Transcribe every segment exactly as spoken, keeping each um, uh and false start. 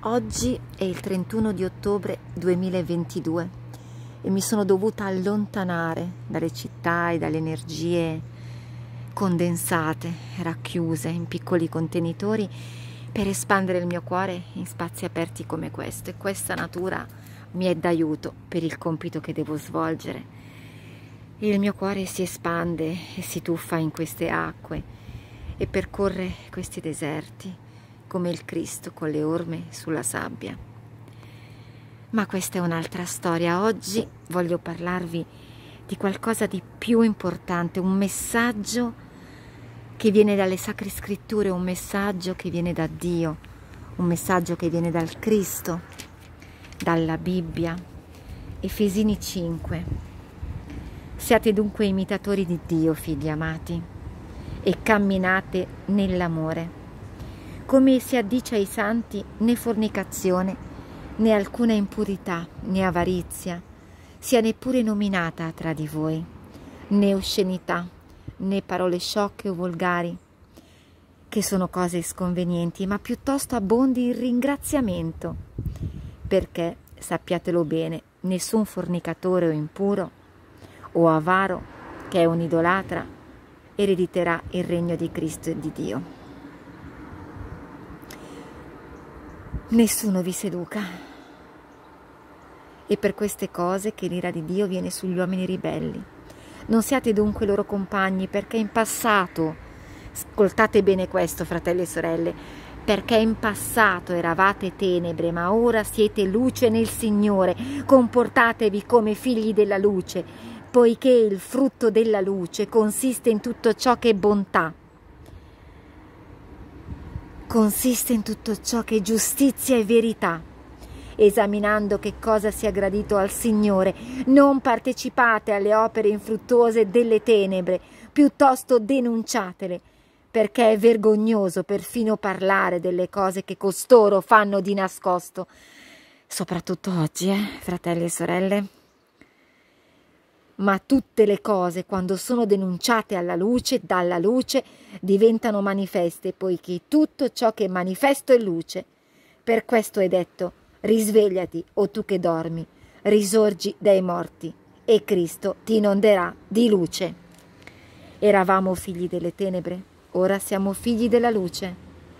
Oggi è il trentuno di ottobre duemilaventidue e mi sono dovuta allontanare dalle città e dalle energie condensate, racchiuse in piccoli contenitori per espandere il mio cuore in spazi aperti come questo, e questa natura mi è d'aiuto per il compito che devo svolgere. Il mio cuore si espande e si tuffa in queste acque e percorre questi deserti come il Cristo con le orme sulla sabbia. Ma questa è un'altra storia. Oggi voglio parlarvi di qualcosa di più importante, un messaggio che viene dalle Sacre Scritture, un messaggio che viene da Dio, un messaggio che viene dal Cristo, dalla Bibbia. Efesini cinque. Siate dunque imitatori di Dio, figli amati, e camminate nell'amore. Come si addice ai santi, né fornicazione, né alcuna impurità, né avarizia sia neppure nominata tra di voi, né oscenità, né parole sciocche o volgari, che sono cose sconvenienti, ma piuttosto abbondi il ringraziamento, perché, sappiatelo bene, nessun fornicatore o impuro o avaro, che è un idolatra, erediterà il regno di Cristo e di Dio. Nessuno vi seduca, e per queste cose che l'ira di Dio viene sugli uomini ribelli. Non siate dunque loro compagni, perché in passato, ascoltate bene questo, fratelli e sorelle, perché in passato eravate tenebre, ma ora siete luce nel Signore. Comportatevi come figli della luce, poiché il frutto della luce consiste in tutto ciò che è bontà, consiste in tutto ciò che è giustizia e verità, esaminando che cosa sia gradito al Signore. Non partecipate alle opere infruttuose delle tenebre, piuttosto denunciatele, perché è vergognoso perfino parlare delle cose che costoro fanno di nascosto. Soprattutto oggi, eh, fratelli e sorelle. Ma tutte le cose, quando sono denunciate alla luce, dalla luce, diventano manifeste, poiché tutto ciò che è manifesto è luce. Per questo è detto: risvegliati, o tu che dormi, risorgi dai morti, e Cristo ti inonderà di luce. Eravamo figli delle tenebre, ora siamo figli della luce,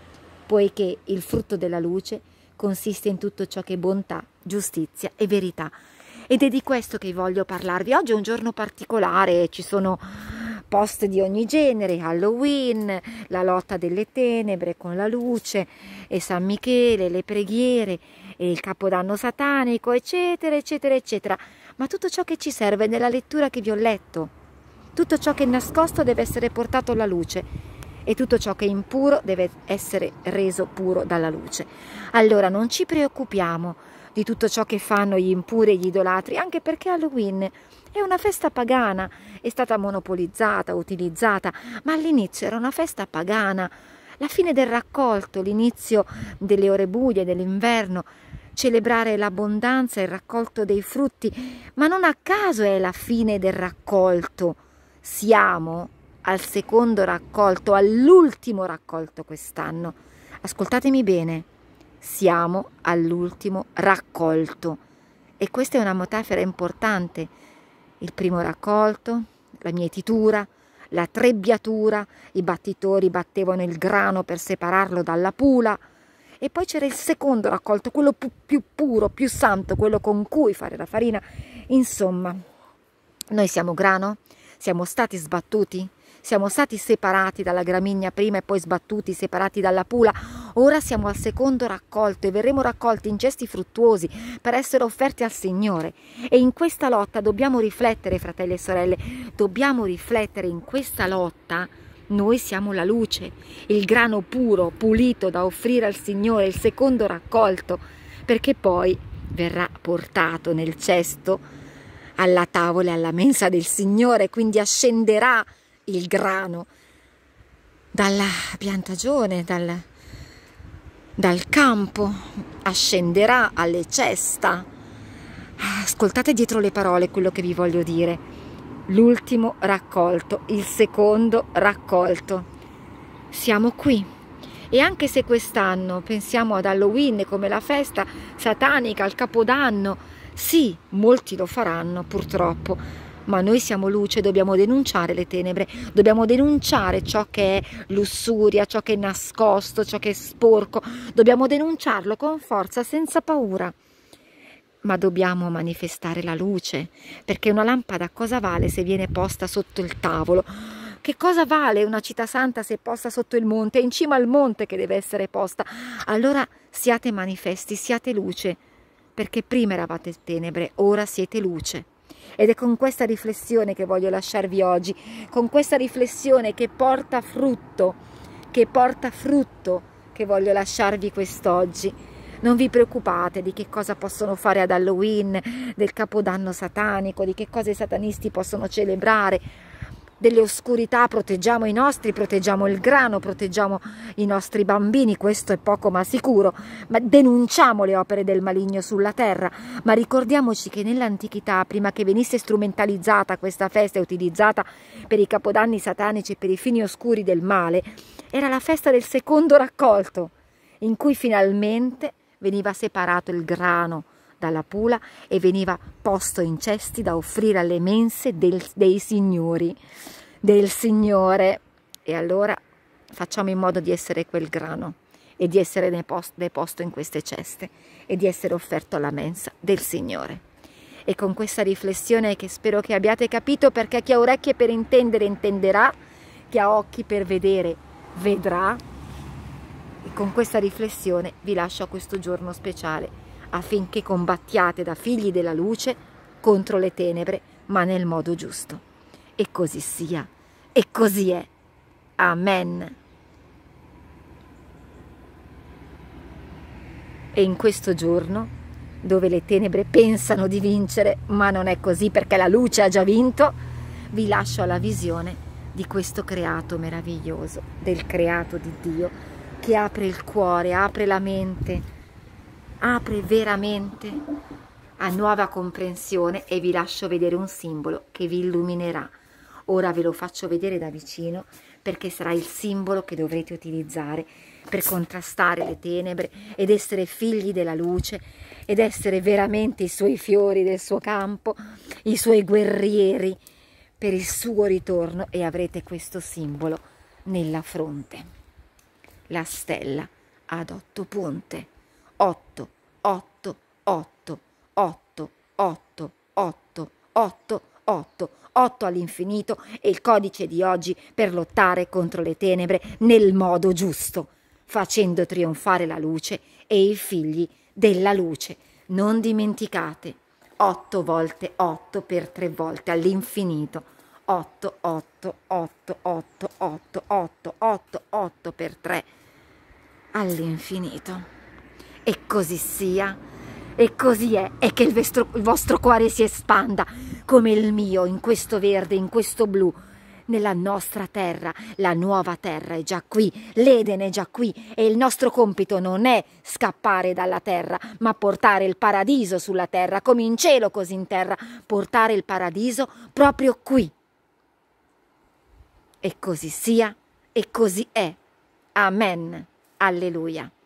poiché il frutto della luce consiste in tutto ciò che è bontà, giustizia e verità. Ed è di questo che voglio parlarvi. Oggi è un giorno particolare, ci sono post di ogni genere: Halloween, la lotta delle tenebre con la luce, e San Michele, le preghiere, e il Capodanno satanico, eccetera, eccetera, eccetera. Ma tutto ciò che ci serve nella lettura che vi ho letto, tutto ciò che è nascosto deve essere portato alla luce, e tutto ciò che è impuro deve essere reso puro dalla luce. Allora non ci preoccupiamo di tutto ciò che fanno gli impuri e gli idolatri, anche perché Halloween è una festa pagana, è stata monopolizzata, utilizzata, ma all'inizio era una festa pagana, la fine del raccolto, l'inizio delle ore buie dell'inverno, celebrare l'abbondanza e il raccolto dei frutti, ma non a caso è la fine del raccolto. Siamo al secondo raccolto, all'ultimo raccolto quest'anno. Ascoltatemi bene. Siamo all'ultimo raccolto, e questa è una metafora importante. Il primo raccolto, la mietitura, la trebbiatura, i battitori battevano il grano per separarlo dalla pula, e poi c'era il secondo raccolto, quello più, più puro, più santo, quello con cui fare la farina. Insomma, noi siamo grano, siamo stati sbattuti, siamo stati separati dalla gramigna prima e poi sbattuti, separati dalla pula. Ora siamo al secondo raccolto e verremo raccolti in cesti fruttuosi per essere offerti al Signore. E in questa lotta dobbiamo riflettere, fratelli e sorelle, dobbiamo riflettere in questa lotta. Noi siamo la luce, il grano puro, pulito da offrire al Signore, il secondo raccolto, perché poi verrà portato nel cesto alla tavola e alla mensa del Signore, quindi ascenderà il grano dalla piantagione, dal, dal campo, ascenderà alle cesta. Ascoltate dietro le parole quello che vi voglio dire. L'ultimo raccolto, il secondo raccolto. Siamo qui E anche se quest'anno pensiamo ad Halloween come la festa satanica, al Capodanno, sì, molti lo faranno purtroppo, ma noi siamo luce, dobbiamo denunciare le tenebre, dobbiamo denunciare ciò che è lussuria, ciò che è nascosto, ciò che è sporco, dobbiamo denunciarlo con forza, senza paura. Ma dobbiamo manifestare la luce, perché una lampada cosa vale se viene posta sotto il tavolo? Che cosa vale una città santa se posta sotto il monte? È in cima al monte che deve essere posta. Allora siate manifesti, siate luce, perché prima eravate tenebre, ora siete luce. Ed è con questa riflessione che voglio lasciarvi oggi, con questa riflessione che porta frutto, che porta frutto, che voglio lasciarvi quest'oggi. Non vi preoccupate di che cosa possono fare ad Halloween, del Capodanno satanico, di che cosa i satanisti possono celebrare, delle oscurità. Proteggiamo i nostri, proteggiamo il grano, proteggiamo i nostri bambini, questo è poco ma sicuro, ma denunciamo le opere del maligno sulla terra, ma ricordiamoci che nell'antichità, prima che venisse strumentalizzata questa festa e utilizzata per i capodanni satanici e per i fini oscuri del male, era la festa del secondo raccolto, in cui finalmente veniva separato il grano dalla pula e veniva posto in cesti da offrire alle mense del, dei signori, del Signore. E allora facciamo in modo di essere quel grano e di essere deposto in queste ceste e di essere offerto alla mensa del Signore. E con questa riflessione, che spero che abbiate capito, perché chi ha orecchie per intendere intenderà, chi ha occhi per vedere vedrà, e con questa riflessione vi lascio a questo giorno speciale, affinché combattiate da figli della luce contro le tenebre, ma nel modo giusto. E così sia, e così è. Amen. E in questo giorno, dove le tenebre pensano di vincere, ma non è così perché la luce ha già vinto, vi lascio alla visione di questo creato meraviglioso, del creato di Dio, che apre il cuore, apre la mente, apre veramente a nuova comprensione, e vi lascio vedere un simbolo che vi illuminerà. Ora ve lo faccio vedere da vicino, perché sarà il simbolo che dovrete utilizzare per contrastare le tenebre ed essere figli della luce, ed essere veramente i suoi fiori del suo campo, i suoi guerrieri per il suo ritorno. E avrete questo simbolo nella fronte, la stella ad otto punte. otto, otto, otto, otto, otto, otto, otto, otto, otto all'infinito è il codice di oggi per lottare contro le tenebre nel modo giusto, facendo trionfare la luce e i figli della luce. Non dimenticate, otto volte otto per tre volte all'infinito. otto, otto, otto, otto, otto, otto, otto, otto per tre all'infinito. E così sia, e così è, e che il vostro, il vostro cuore si espanda come il mio, in questo verde, in questo blu, nella nostra terra. La nuova terra è già qui, l'Eden è già qui, e il nostro compito non è scappare dalla terra, ma portare il paradiso sulla terra, come in cielo così in terra, portare il paradiso proprio qui. E così sia, e così è. Amen. Alleluia.